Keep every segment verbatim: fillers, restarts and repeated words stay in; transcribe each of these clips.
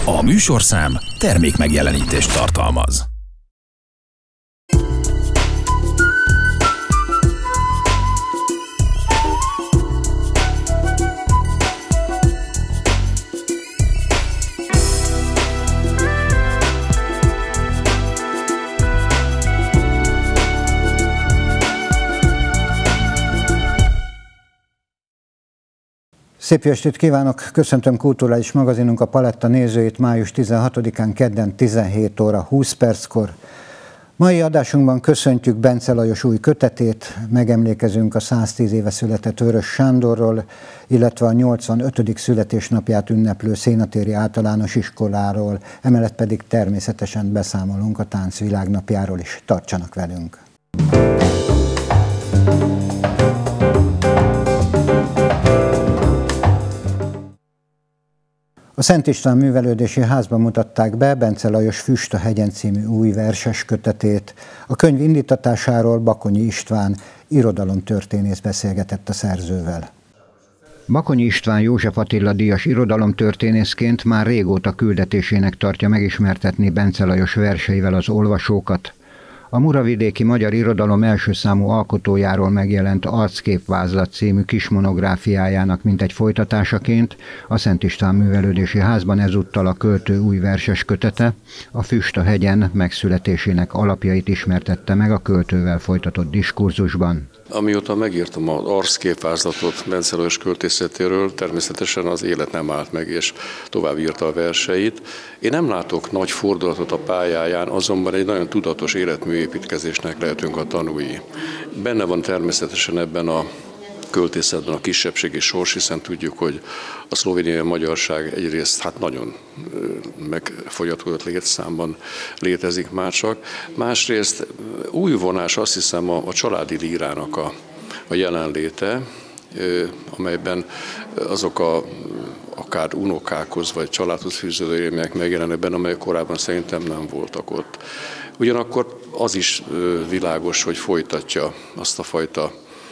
A műsorszám termékmegjelenítést tartalmaz. Szép estét kívánok! Köszöntöm kulturális magazinunk a Paletta nézőit május tizenhatodikán kedden tizenhét óra húsz perckor. Mai adásunkban köszöntjük Bence Lajos új kötetét, megemlékezünk a száztíz éve született Vörös Sándorról, illetve a nyolcvanötödik születésnapját ünneplő Szénatéri Általános Iskoláról, emellett pedig természetesen beszámolunk a Tánc Világnapjáról is. Tartsanak velünk! A Szent István Művelődési Házban mutatták be Bence Lajos Füst a hegyen című új verses kötetét. A könyv indítatásáról Bakonyi István irodalomtörténész beszélgetett a szerzővel. Bakonyi István József Attila díjas irodalomtörténészként már régóta küldetésének tartja megismertetni Bence Lajos verseivel az olvasókat. A muravidéki magyar irodalom első számú alkotójáról megjelent Arcképvázlat című kismonográfiájának mintegy folytatásaként a Szent István Művelődési Házban ezúttal a költő új verses kötete, a Füst a hegyen megszületésének alapjait ismertette meg a költővel folytatott diskurzusban. Amióta megírtam az Arcképvázlatot Bence Lajos költészetéről, természetesen az élet nem állt meg, és tovább írta a verseit. Én nem látok nagy fordulatot a pályáján, azonban egy nagyon tudatos életműépítkezésnek lehetünk a tanúi. Benne van természetesen ebben a költészetben a kisebbségi sors, hiszen tudjuk, hogy a szlovéniai magyarság egyrészt hát nagyon megfogyatkozott létszámban létezik már csak. Másrészt új vonás azt hiszem a, a családi lírának a, a jelenléte, amelyben azok a akár unokákhoz vagy családhoz fűződő élmények megjelennek benne, amelyek korábban szerintem nem voltak ott. Ugyanakkor az is világos, hogy folytatja azt a fajta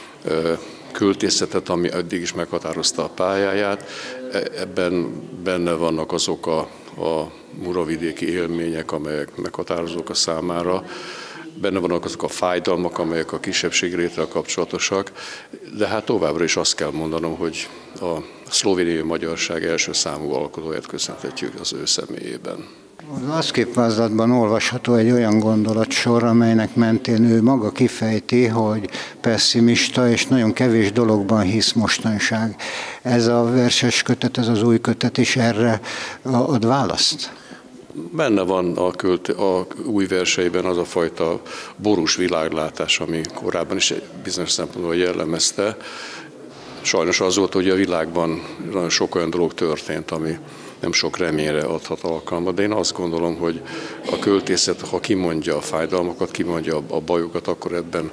költészetet, ami eddig is meghatározta a pályáját. Ebben benne vannak azok a, a muravidéki élmények, amelyek meghatározók a számára. Benne vannak azok a fájdalmak, amelyek a kisebbség léttel kapcsolatosak, de hát továbbra is azt kell mondanom, hogy a szlovéniai magyarság első számú alkotóját köszönhetjük az ő személyében. Az Arcképvázlatban olvasható egy olyan gondolatsor, amelynek mentén ő maga kifejti, hogy pesszimista és nagyon kevés dologban hisz mostanság. Ez a verses kötet, ez az új kötet is erre ad választ? Benne van a, költ, a új verseiben az a fajta borús világlátás, ami korábban is bizonyos szempontból jellemezte. Sajnos az volt, hogy a világban nagyon sok olyan dolog történt, ami nem sok reményre adhat alkalmat, de én azt gondolom, hogy a költészet, ha kimondja a fájdalmakat, kimondja a bajokat, akkor ebben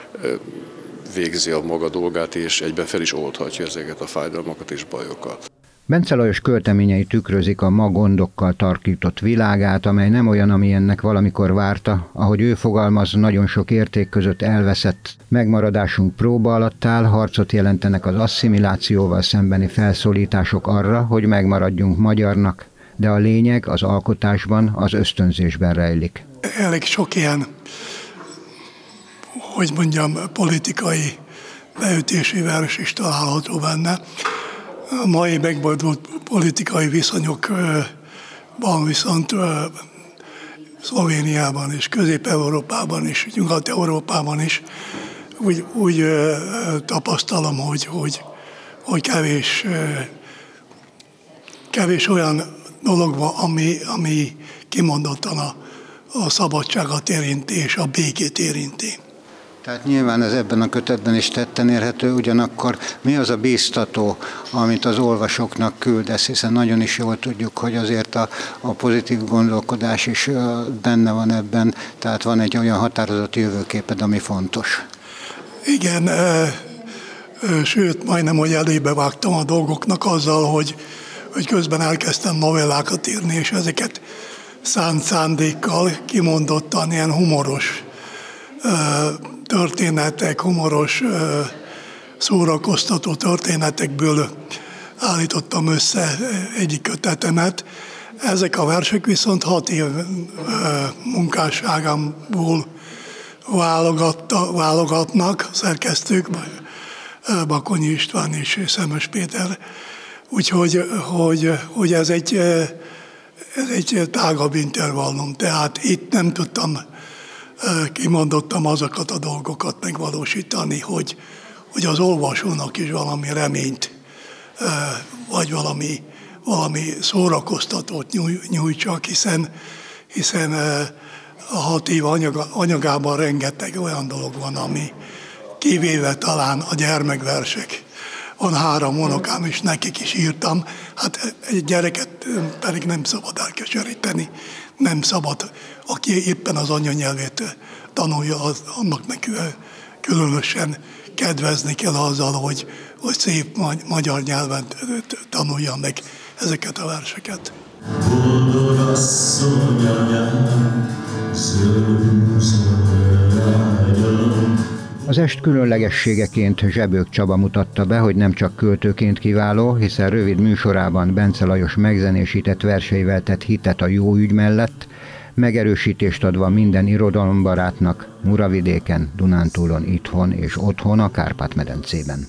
végzi a maga dolgát, és egyben fel is oldhatja ezeket a fájdalmakat és bajokat. Bence Lajos költeményei tükrözik a ma gondokkal tarkított világát, amely nem olyan, amilyennek valamikor várta, ahogy ő fogalmaz, nagyon sok érték között elveszett. Megmaradásunk próba alatt áll, harcot jelentenek az asszimilációval szembeni felszólítások arra, hogy megmaradjunk magyarnak, de a lényeg az alkotásban, az ösztönzésben rejlik. Elég sok ilyen, hogy mondjam, politikai beütési vers is található benne. A mai megboldult politikai viszonyokban viszont Szlovéniában és Közép-Európában és Nyugat-Európában is úgy, úgy tapasztalom, hogy, hogy, hogy kevés, kevés olyan dolog van, ami, ami kimondottan a, a szabadságot érinti és a békét érinti. Tehát nyilván ez ebben a kötetben is tetten érhető, ugyanakkor mi az a bíztató, amit az olvasóknak küldesz, hiszen nagyon is jól tudjuk, hogy azért a, a pozitív gondolkodás is benne van ebben, tehát van egy olyan határozott jövőképed, ami fontos. Igen, e, e, sőt, majdnem, hogy elébe vágtam a dolgoknak azzal, hogy, hogy közben elkezdtem novellákat írni, és ezeket szánt szándékkal kimondottan ilyen humoros e, történetek, humoros, szórakoztató történetekből állítottam össze egyik kötetemet. Ezek a versek viszont hat év munkásságámból válogatta, válogatnak szerkesztők, Bakonyi István és Szemes Péter. Úgyhogy hogy, hogy ez, egy, ez egy tágabb intervallum. Tehát itt nem tudtam kimondottam azokat a dolgokat megvalósítani, hogy, hogy az olvasónak is valami reményt, vagy valami, valami szórakoztatót nyújtsak, hiszen, hiszen a hat év anyagában rengeteg olyan dolog van, ami kivéve talán a gyermekversek. Van három unokám, és nekik is írtam. Hát egy gyereket pedig nem szabad elkeseríteni, nem szabad, aki éppen az anyanyelvét tanulja, az, annak neki különösen kedvezni kell azzal, hogy, hogy szép magyar nyelven tanulja meg ezeket a verseket. Az est különlegességeként Zsebők Csaba mutatta be, hogy nem csak költőként kiváló, hiszen rövid műsorában Bence Lajos megzenésített verseivel tett hitet a jó ügy mellett, megerősítést adva minden irodalombarátnak Muravidéken, Dunántúlon, itthon és otthon a Kárpát-medencében.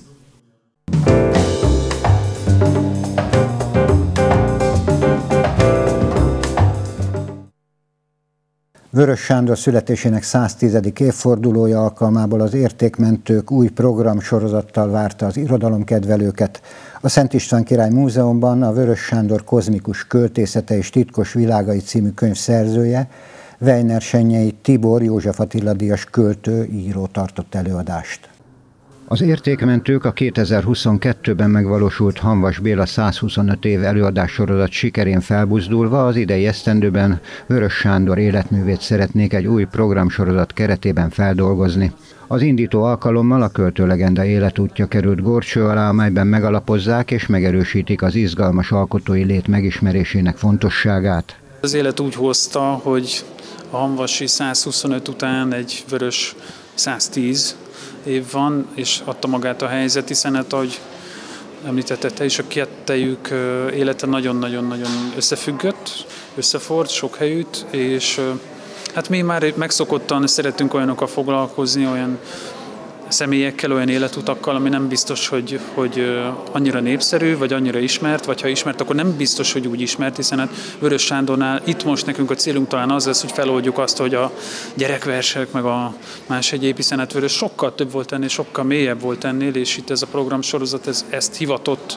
Vörös Sándor születésének száztízedik évfordulója alkalmából az Értékmentők új programsorozattal várta az irodalomkedvelőket. A Szent István Király Múzeumban a Vörös Sándor kozmikus költészete és titkos világai című könyv szerzője, Weiner Sennyei Tibor József Attila díjas költő, író tartott előadást. Az Értékmentők a kétezer-huszonkettőben megvalósult Hamvas Béla százhuszonöt év előadássorozat sikerén felbuzdulva az idei esztendőben Vörös Sándor életművét szeretnék egy új programsorozat keretében feldolgozni. Az indító alkalommal a költőlegenda életútja került górcső alá, amelyben megalapozzák és megerősítik az izgalmas alkotói lét megismerésének fontosságát. Az élet úgy hozta, hogy a hamvasi százhuszonöt után egy vörös száztíz év van, és adta magát a helyzet, hiszen hát, ahogy említetted te is, a kettejük élete nagyon-nagyon-nagyon összefüggött, összefort sok helyütt, és hát mi már megszokottan szeretünk olyanokkal foglalkozni, olyan személyekkel, olyan életutakkal, ami nem biztos, hogy, hogy annyira népszerű, vagy annyira ismert, vagy ha ismert, akkor nem biztos, hogy úgy ismert, hiszen hát Vörös Sándornál itt most nekünk a célunk talán az lesz, hogy feloldjuk azt, hogy a gyerekversek, meg a más egyéb, hiszen hát Vörös sokkal több volt ennél, sokkal mélyebb volt ennél, és itt ez a programsorozat ez, ezt hivatott,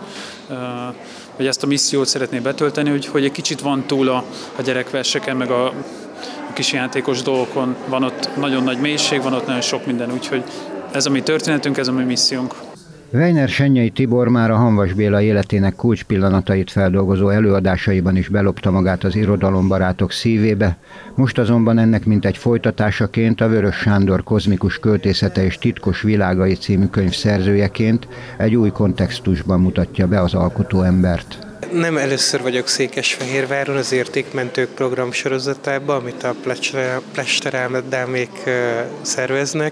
vagy ezt a missziót szeretné betölteni, hogy, hogy egy kicsit van túl a, a gyerekverseken, meg a, a kis játékos dolgokon, van ott nagyon nagy mélység, van ott nagyon sok minden, úgyhogy ez a mi történetünk, ez a mi missziónk. Weiner Sennyei Tibor már a Hamvas Béla életének kulcspillanatait feldolgozó előadásaiban is belopta magát az irodalombarátok szívébe, most azonban ennek mintegy folytatásaként a Vörös Sándor kozmikus költészete és titkos világai című könyv szerzőjeként egy új kontextusban mutatja be az alkotóembert. Nem először vagyok Székesfehérváron az Értékmentők program sorozatában, amit a Plesterálmedámék szerveznek.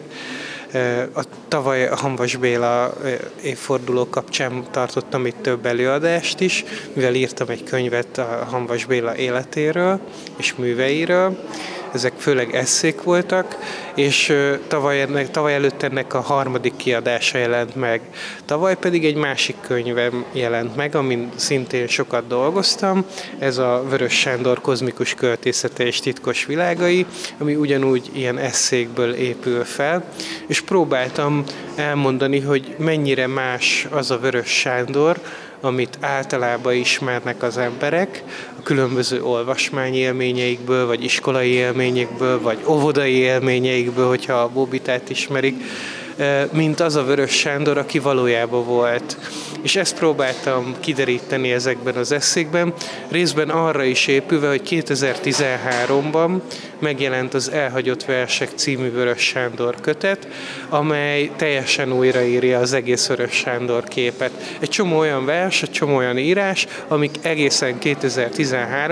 A tavaly a Hamvas Béla évforduló kapcsán tartottam itt több előadást is, mivel írtam egy könyvet a Hamvas Béla életéről és műveiről. Ezek főleg esszék voltak, és tavaly, ennek, tavaly előtt ennek a harmadik kiadása jelent meg. Tavaly pedig egy másik könyvem jelent meg, amin szintén sokat dolgoztam. Ez a Vörös Sándor kozmikus költészete és titkos világai, ami ugyanúgy ilyen esszékből épül fel, és próbáltam elmondani, hogy mennyire más az a Vörös Sándor, amit általában ismernek az emberek, a különböző olvasmányélményeikből, vagy iskolai élményekből, vagy óvodai élményeikből, hogyha a Bóbitát ismerik, mint az a Vörös Sándor, aki valójában volt. És ezt próbáltam kideríteni ezekben az esszékben, részben arra is épülve, hogy kétezer-tizenháromban megjelent az Elhagyott versek című Vörös Sándor kötet, amely teljesen újraírja az egész Vörös Sándor képet. Egy csomó olyan vers, egy csomó olyan írás, amik egészen kétezer-tizenháromig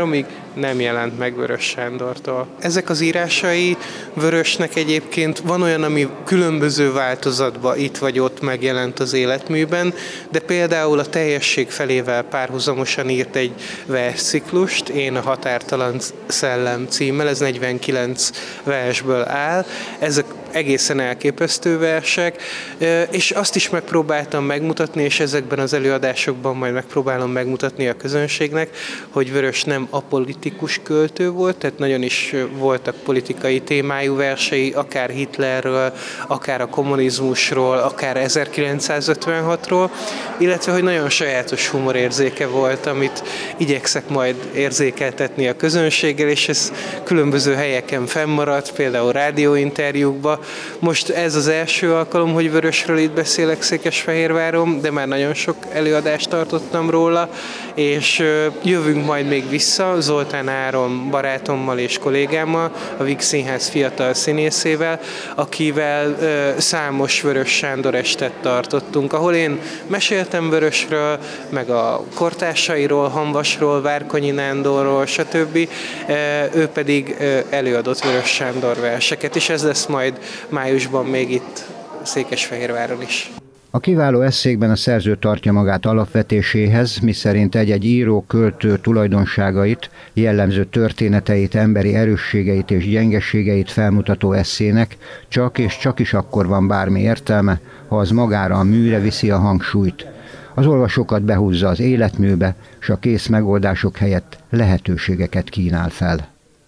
nem jelent meg Vörös Sándortól. Ezek az írásai Vörösnek egyébként van olyan, ami különböző változatban itt vagy ott megjelent az életműben, de például a Teljesség felével párhuzamosan írt egy versciklust, Én a határtalan szellem címmel, ez negyvenkilenc versből áll. Ezek egészen elképesztő versek, és azt is megpróbáltam megmutatni, és ezekben az előadásokban majd megpróbálom megmutatni a közönségnek, hogy Vörös nem apolitikus költő volt, tehát nagyon is voltak politikai témájú versei, akár Hitlerről, akár a kommunizmusról, akár ezerkilencszázötvenhatról, illetve hogy nagyon sajátos humorérzéke volt, amit igyekszek majd érzékeltetni a közönséggel, és ez különböző helyeken fennmaradt, például rádióinterjúkban. Most ez az első alkalom, hogy Vörösről itt beszélek Székesfehérváron, de már nagyon sok előadást tartottam róla, és jövünk majd még vissza Zoltán Áron barátommal és kollégámmal, a Víg Színház fiatal színészével, akivel számos Vörös Sándor estet tartottunk, ahol én meséltem Vörösről, meg a kortársairól, Hamvasról, Várkonyi Nándorról, stb. Ő pedig előadott Vörös Sándor verseket, és ez lesz majd májusban még itt Székesfehérváron is. A kiváló esszékben a szerző tartja magát alapvetéséhez, miszerint egy-egy író költő tulajdonságait, jellemző történeteit, emberi erősségeit és gyengeségeit felmutató esszének csak és csak is akkor van bármi értelme, ha az magára a műre viszi a hangsúlyt. Az olvasókat behúzza az életműbe, és a kész megoldások helyett lehetőségeket kínál fel.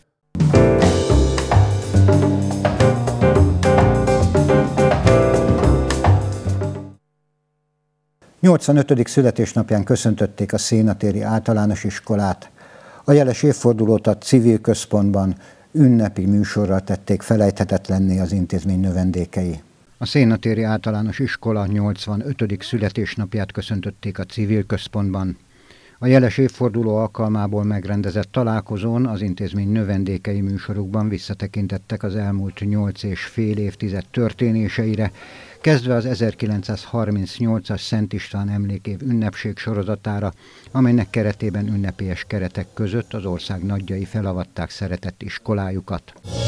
nyolcvanötödik születésnapján köszöntötték a Szénatéri Általános Iskolát. A jeles évfordulót a civil központban ünnepi műsorral tették felejthetetlenné az intézmény növendékei. A Szénatéri Általános Iskola nyolcvanötödik születésnapját köszöntötték a civil központban. A jeles évforduló alkalmából megrendezett találkozón az intézmény növendékei műsorukban visszatekintettek az elmúlt nyolc és fél évtized történéseire, kezdve az ezerkilencszázharmincnyolcas Szent István emlékév ünnepség sorozatára, amelynek keretében ünnepélyes keretek között az ország nagyjai felavatták szeretett iskolájukat.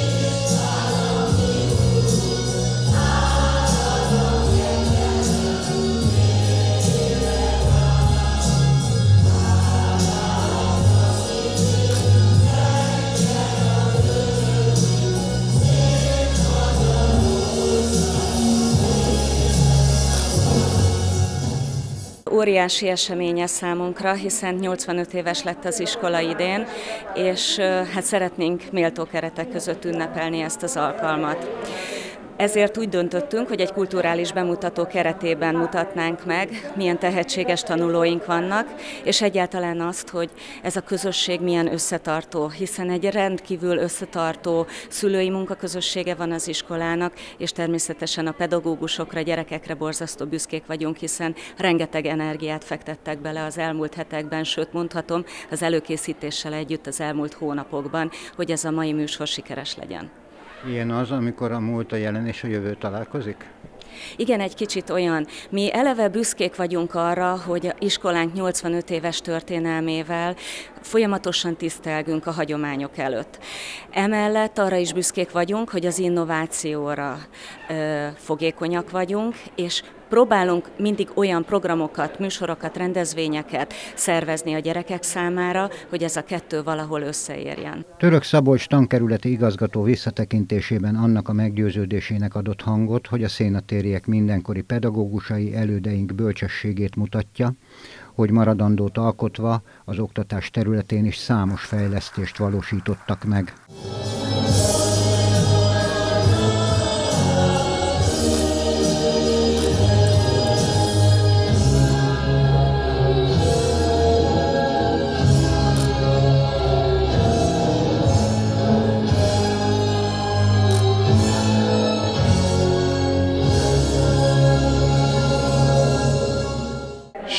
Óriási eseménye számunkra, hiszen nyolcvanöt éves lett az iskola idén, és hát szeretnénk méltó keretek között ünnepelni ezt az alkalmat. Ezért úgy döntöttünk, hogy egy kulturális bemutató keretében mutatnánk meg, milyen tehetséges tanulóink vannak, és egyáltalán azt, hogy ez a közösség milyen összetartó, hiszen egy rendkívül összetartó szülői munkaközössége van az iskolának, és természetesen a pedagógusokra, gyerekekre borzasztó büszkék vagyunk, hiszen rengeteg energiát fektettek bele az elmúlt hetekben, sőt mondhatom, az előkészítéssel együtt az elmúlt hónapokban, hogy ez a mai műsor sikeres legyen. Ilyen az, amikor a múlt, a jelen és a jövő találkozik? Igen, egy kicsit olyan. Mi eleve büszkék vagyunk arra, hogy a iskolánk nyolcvanöt éves történelmével folyamatosan tisztelgünk a hagyományok előtt. Emellett arra is büszkék vagyunk, hogy az innovációra ö, fogékonyak vagyunk, és próbálunk mindig olyan programokat, műsorokat, rendezvényeket szervezni a gyerekek számára, hogy ez a kettő valahol összeérjen. Török Szabolcs tankerületi igazgató visszatekintésében annak a meggyőződésének adott hangot, hogy a szénatériek mindenkori pedagógusai elődeink bölcsességét mutatja, hogy maradandót alkotva az oktatás területén is számos fejlesztést valósítottak meg.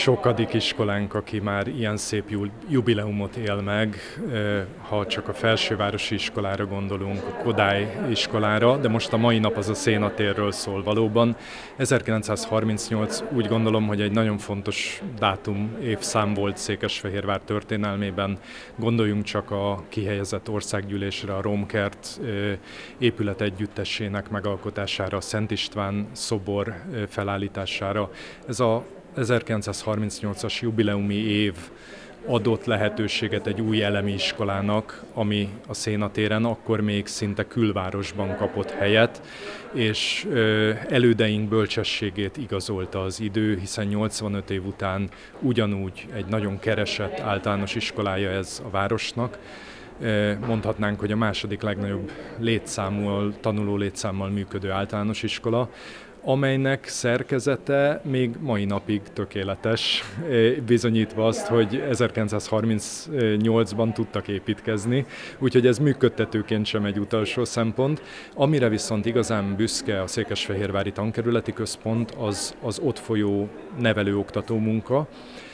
sokadik iskolánk, aki már ilyen szép jubileumot él meg, ha csak a felsővárosi iskolára gondolunk, a Kodály iskolára, de most a mai nap az a Szénatérről szól valóban. ezerkilencszázharmincnyolc úgy gondolom, hogy egy nagyon fontos dátum, évszám volt Székesfehérvár történelmében. Gondoljunk csak a kihelyezett országgyűlésre, a Rómkert épület együttesének megalkotására, a Szent István szobor felállítására. Ez a ezerkilencszázharmincnyolcas jubileumi év adott lehetőséget egy új elemi iskolának, ami a Szénatéren akkor még szinte külvárosban kapott helyet, és elődeink bölcsességét igazolta az idő, hiszen nyolcvanöt év után ugyanúgy egy nagyon keresett általános iskolája ez a városnak. Mondhatnánk, hogy a második legnagyobb létszámmal, tanuló létszámmal működő általános iskola, amelynek szerkezete még mai napig tökéletes, bizonyítva azt, hogy ezerkilencszázharmincnyolcban tudtak építkezni, úgyhogy ez működtetőként sem egy utolsó szempont. Amire viszont igazán büszke a Székesfehérvári Tankerületi Központ, az az ott folyó nevelő-oktató munka.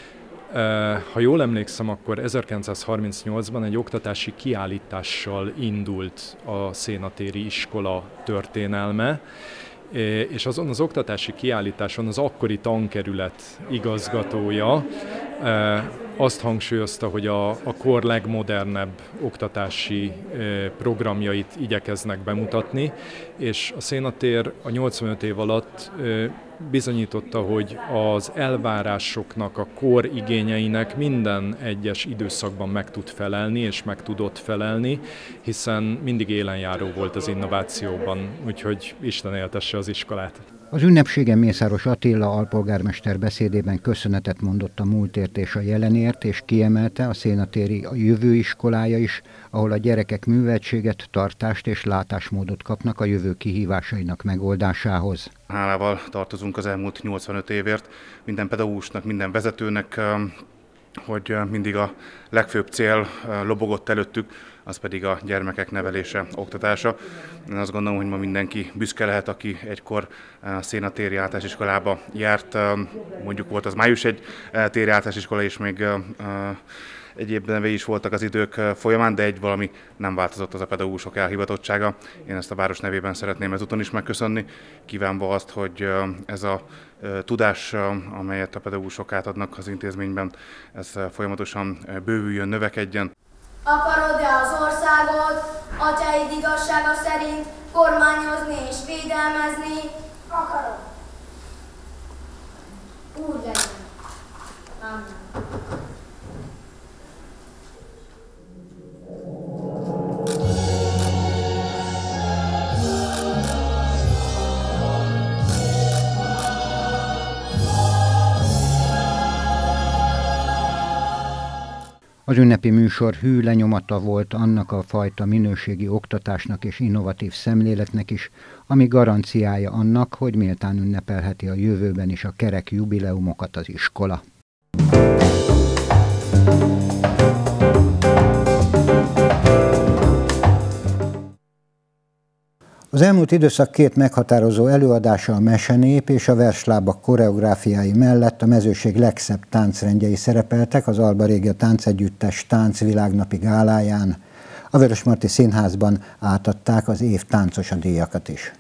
Ha jól emlékszem, akkor ezerkilencszázharmincnyolcban egy oktatási kiállítással indult a szénatéri iskola történelme, és azon az oktatási kiállításon az akkori tankerület igazgatója azt hangsúlyozta, hogy a, a kor legmodernebb oktatási programjait igyekeznek bemutatni, és a Szénatér a nyolcvanöt év alatt bizonyította, hogy az elvárásoknak, a kor igényeinek minden egyes időszakban meg tud felelni, és meg tudott felelni, hiszen mindig élenjáró volt az innovációban, úgyhogy Isten éltesse az iskolát. Az ünnepségen Mészáros Attila alpolgármester beszédében köszönetet mondott a múltért és a jelenért, és kiemelte a Szénatéri a jövő iskolája is, ahol a gyerekek műveltséget, tartást és látásmódot kapnak a jövő kihívásainak megoldásához. Hálával tartozunk az elmúlt nyolcvanöt évért minden pedagógusnak, minden vezetőnek, hogy mindig a legfőbb cél lobogott előttük, az pedig a gyermekek nevelése, oktatása. Én azt gondolom, hogy ma mindenki büszke lehet, aki egykor Szénatéri általános iskolába járt. Mondjuk volt az május egy téri általános iskola, és még egyéb nevei is voltak az idők folyamán, de egy valami nem változott, az a pedagógusok elhivatottsága. Én ezt a város nevében szeretném ezúton is megköszönni, kívánva azt, hogy ez a tudás, amelyet a pedagógusok átadnak az intézményben, ez folyamatosan bővüljön, növekedjen. Akarod-e az országot atyaid igazsága szerint kormányozni és védelmezni? Akarom. Úgy legyen. Amen. Az ünnepi műsor hű lenyomata volt annak a fajta minőségi oktatásnak és innovatív szemléletnek is, ami garanciája annak, hogy méltán ünnepelheti a jövőben is a kerek jubileumokat az iskola. Az elmúlt időszak két meghatározó előadása, a Mesenép és a Verslábak koreográfiái mellett a mezőség legszebb táncrendjei szerepeltek az Alba Régia Táncegyüttes táncvilágnapi gáláján. A Vörösmarty Színházban átadták az év táncosa díjakat is.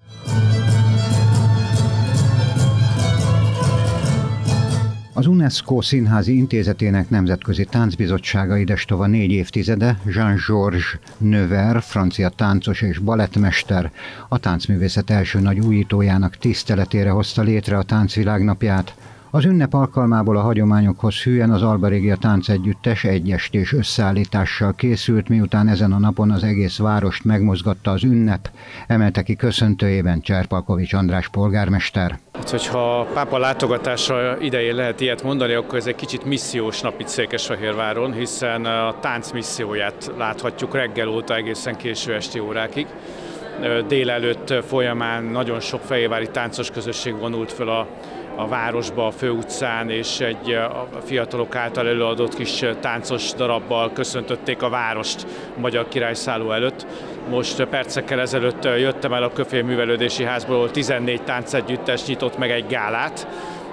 Az UNESCO Színházi Intézetének Nemzetközi Táncbizottsága idestova négy évtizede Jean-Georges Neuver, francia táncos és balettmester, a táncművészet első nagy újítójának tiszteletére hozta létre a táncvilágnapját. Az ünnep alkalmából a hagyományokhoz hűen az Alba Régia Táncegyüttes egyestés összeállítással készült, miután ezen a napon az egész várost megmozgatta az ünnep, emelte ki köszöntőjében Cserpalkovics András polgármester. Hogyha a pápa látogatása idején lehet ilyet mondani, akkor ez egy kicsit missziós nap itt Székesfehérváron, hiszen a tánc misszióját láthatjuk reggel óta egészen késő esti órákig. Délelőtt folyamán nagyon sok fehérvári táncos közösség vonult föl a a városba, a főutcán, és egy a fiatalok által előadott kis táncos darabbal köszöntötték a várost a Magyar Királyszálló előtt. Most percekkel ezelőtt jöttem el a Köfény Művelődési Házból, ahol tizennégy táncegyüttes nyitott meg egy gálát,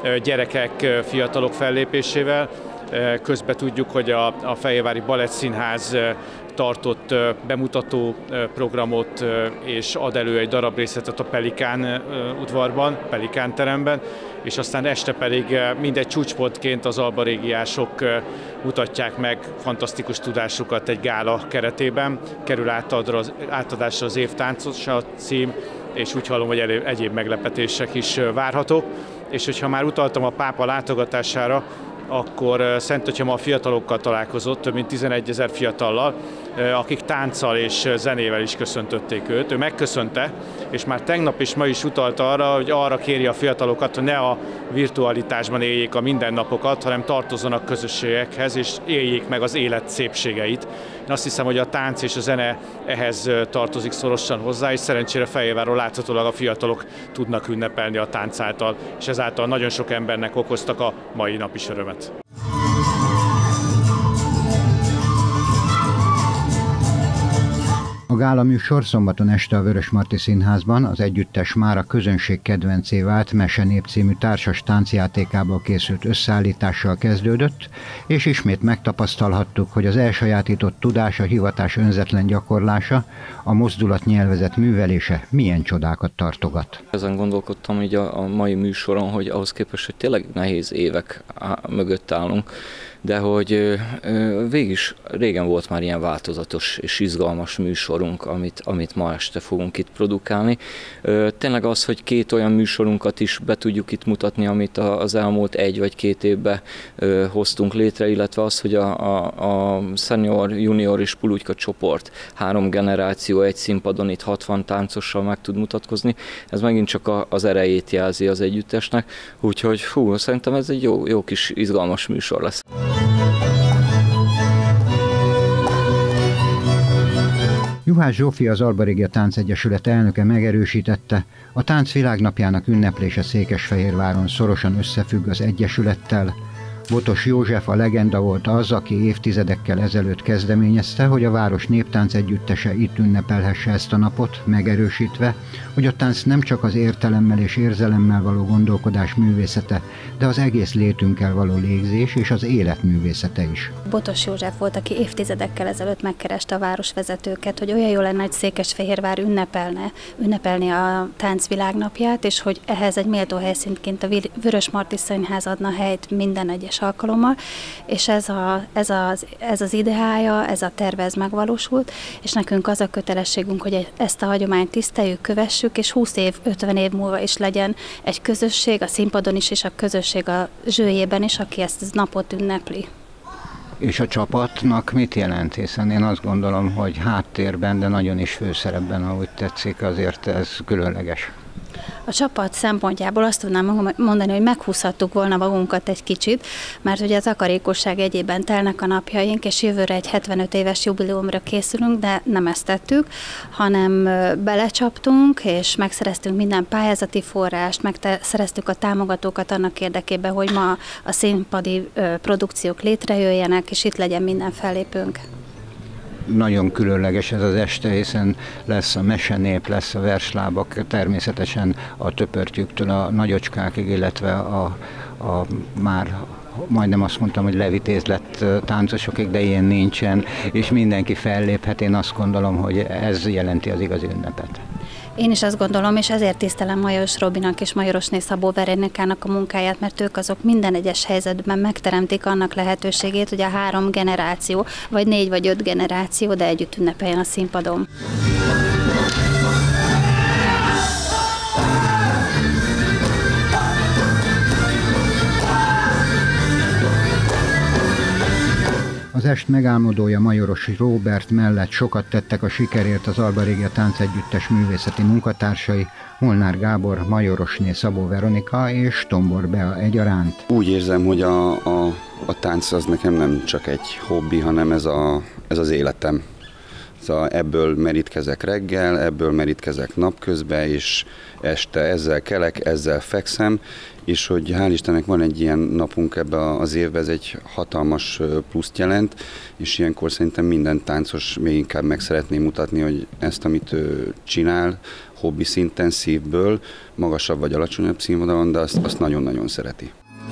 gyerekek, fiatalok fellépésével. Közben tudjuk, hogy a, a Fehérvári Balettszínház tartott bemutató programot, és ad elő egy darab részletet a Pelikán udvarban, Pelikán teremben, és aztán este pedig mindegy csúcspontként az albarégiások mutatják meg fantasztikus tudásukat egy gála keretében. Kerül átadásra az év táncosa cím, és úgy hallom, hogy egyéb meglepetések is várhatók. És hogyha már utaltam a pápa látogatására, akkor Szent Atyám a fiatalokkal találkozott, több mint tizenegyezer fiatallal, akik tánccal és zenével is köszöntötték őt. Ő megköszönte, és már tegnap és ma is utalta arra, hogy arra kéri a fiatalokat, hogy ne a virtualitásban éljék a mindennapokat, hanem tartozzanak közösségekhez, és éljék meg az élet szépségeit. Én azt hiszem, hogy a tánc és a zene ehhez tartozik szorosan hozzá, és szerencsére Fehérvárról láthatólag a fiatalok tudnak ünnepelni a tánc által, és ezáltal nagyon sok embernek okoztak a mai nap is örömet. A gála műsor szombaton este a Vörösmarty Színházban az együttes már a közönség kedvencé vált Mesenép című társas táncjátékából készült összeállítással kezdődött, és ismét megtapasztalhattuk, hogy az elsajátított tudás, a hivatás önzetlen gyakorlása, a mozdulat nyelvezet művelése milyen csodákat tartogat. Ezen gondolkodtam így a, a mai műsoron, hogy ahhoz képest, hogy tényleg nehéz évek mögött állunk, de hogy végig is régen volt már ilyen változatos és izgalmas műsorunk, amit, amit ma este fogunk itt produkálni. Tényleg az, hogy két olyan műsorunkat is be tudjuk itt mutatni, amit az elmúlt egy vagy két évben hoztunk létre, illetve az, hogy a, a, a senior, junior és pulutyka csoport, három generáció egy színpadon itt hatvan táncossal meg tud mutatkozni, ez megint csak a, az erejét jelzi az együttesnek, úgyhogy hú, szerintem ez egy jó, jó kis izgalmas műsor lesz. Juhász Zsófia, az Albarégia Táncegyesület elnöke megerősítette, a tánc világnapjának ünneplése Székesfehérváron szorosan összefügg az egyesülettel. Botos József, a legenda volt az, aki évtizedekkel ezelőtt kezdeményezte, hogy a város néptánc együttese itt ünnepelhesse ezt a napot, megerősítve, hogy a tánc nem csak az értelemmel és érzelemmel való gondolkodás művészete, de az egész létünkkel való légzés és az élet művészete is. Botos József volt, aki évtizedekkel ezelőtt megkereste a városvezetőket, hogy olyan jó lenne, hogy Székesfehérvár ünnepelne, ünnepelni a tánc világnapját, és hogy ehhez egy méltó helyszínként a Vörösmarty Színház adna helyt minden egyes alkalommal, és ez, a, ez, az, ez az ideája, ez a terve, ez megvalósult, és nekünk az a kötelességünk, hogy ezt a hagyományt tiszteljük, kövessük, és húsz év, ötven év múlva is legyen egy közösség, a színpadon is, és a közösség a zsőjében is, aki ezt a napot ünnepli. És a csapatnak mit jelent? Hiszen én azt gondolom, hogy háttérben, de nagyon is főszerepben, ahogy tetszik, azért ez különleges. A csapat szempontjából azt tudnám mondani, hogy meghúzhattuk volna magunkat egy kicsit, mert ugye a takarékosság egyében telnek a napjaink, és jövőre egy hetvenöt éves jubileumra készülünk, de nem ezt tettük, hanem belecsaptunk, és megszereztünk minden pályázati forrást, megszereztük a támogatókat annak érdekében, hogy ma a színpadi produkciók létrejöjjenek, és itt legyen minden fellépőnk. Nagyon különleges ez az este, hiszen lesz a mesenép, lesz a verslábak, természetesen a töpörtyűktől a nagyocskákig, illetve a, a már majdnem azt mondtam, hogy levitéz lett táncosokig, de ilyen nincsen, és mindenki felléphet. Én azt gondolom, hogy ez jelenti az igazi ünnepet. Én is azt gondolom, és ezért tisztelem Majoros Robinak és Majorosné Szabó Veronikának a munkáját, mert ők azok minden egyes helyzetben megteremtik annak lehetőségét, hogy a három generáció, vagy négy vagy öt generáció, de együtt ünnepeljen a színpadon. Az est megálmodója Majoros Róbert mellett sokat tettek a sikerért az Albarégia Táncegyüttes művészeti munkatársai, Molnár Gábor, Majorosné Szabó Veronika és Tombor Bea egyaránt. Úgy érzem, hogy a, a, a tánc az nekem nem csak egy hobbi, hanem ez, a, ez az életem. Szóval ebből merítkezek reggel, ebből merítkezek napközben, és este ezzel kelek, ezzel fekszem, és hogy hál' Istennek van egy ilyen napunk ebbe az évben, ez egy hatalmas pluszt jelent, és ilyenkor szerintem minden táncos még inkább meg szeretné mutatni, hogy ezt, amit ő csinál, hobbi szinten, szívből, magasabb vagy alacsonyabb színvonalon, de azt, azt nagyon-nagyon szereti.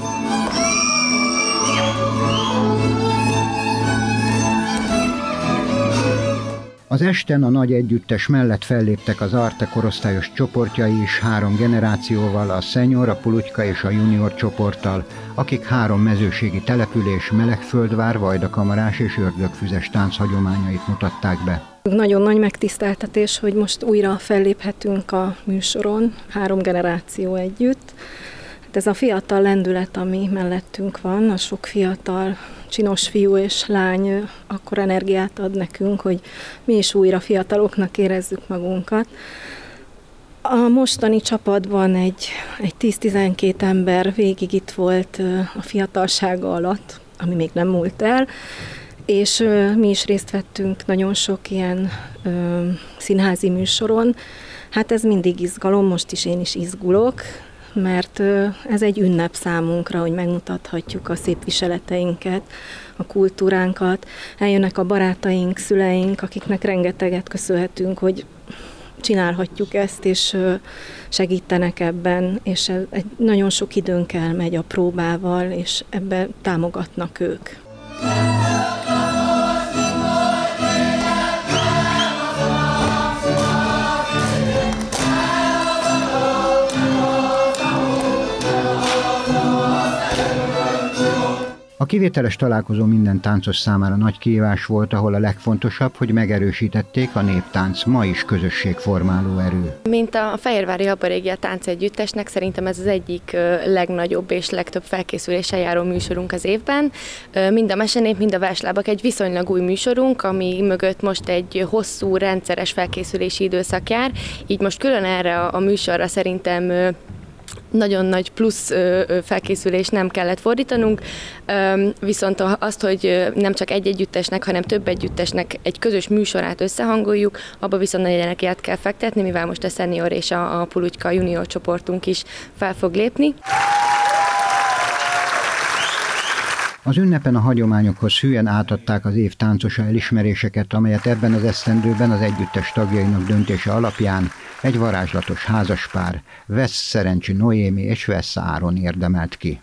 Az esten a nagy együttes mellett felléptek az Arte korosztályos csoportjai is három generációval, a Senior, a Pulutyka és a Junior csoporttal, akik három mezőségi település, Melegföldvár, Vajdakamarás és Ördögfüzes tánc hagyományait mutatták be. Nagyon nagy megtiszteltetés, hogy most újra felléphetünk a műsoron, három generáció együtt. Ez a fiatal lendület, ami mellettünk van, a sok fiatal, csinos fiú és lány akkor energiát ad nekünk, hogy mi is újra fiataloknak érezzük magunkat. A mostani csapatban egy, egy tíz-tizenkét ember végig itt volt a fiatalsága alatt, ami még nem múlt el, és mi is részt vettünk nagyon sok ilyen ö, színházi műsoron. Hát ez mindig izgalom, most is én is izgulok, mert ez egy ünnep számunkra, hogy megmutathatjuk a szép viseleteinket, a kultúránkat. Eljönnek a barátaink, szüleink, akiknek rengeteget köszönhetünk, hogy csinálhatjuk ezt, és segítenek ebben, és egy nagyon sok időnk elmegy a próbával, és ebben támogatnak ők. A kivételes találkozó minden táncos számára nagy kihívás volt, ahol a legfontosabb, hogy megerősítették a néptánc ma is közösségformáló erő. Mint a Fehérvári Habarégia Táncegyüttesnek szerintem ez az egyik legnagyobb és legtöbb felkészüléssel járó műsorunk az évben. Mind a Mesenép, mind a Verslábak egy viszonylag új műsorunk, ami mögött most egy hosszú, rendszeres felkészülési időszak jár, így most külön erre a műsorra szerintem nagyon nagy plusz felkészülés nem kellett fordítanunk, viszont azt, hogy nem csak egy együttesnek, hanem több együttesnek egy közös műsorát összehangoljuk, abba viszont nagy energiát kell fektetni, mivel most a Senior és a Pulutyka Junior csoportunk is fel fog lépni. Az ünnepen a hagyományokhoz hűen átadták az év táncosa elismeréseket, amelyet ebben az esztendőben az együttes tagjainak döntése alapján egy varázslatos házaspár, Vesz Szerencsi Noémi és Vesz Áron érdemelt ki.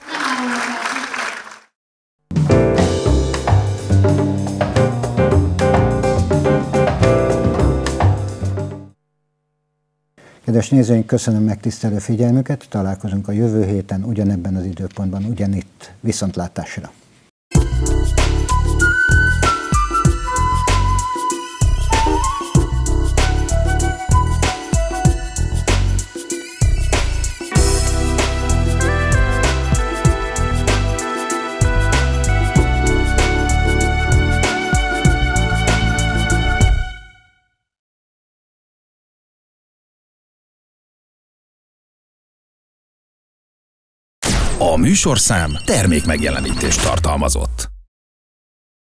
Kedves nézőink, köszönöm megtisztelő figyelmüket, találkozunk a jövő héten ugyanebben az időpontban, ugyanitt. Viszontlátásra! A műsorszám termék megjelenítést tartalmazott.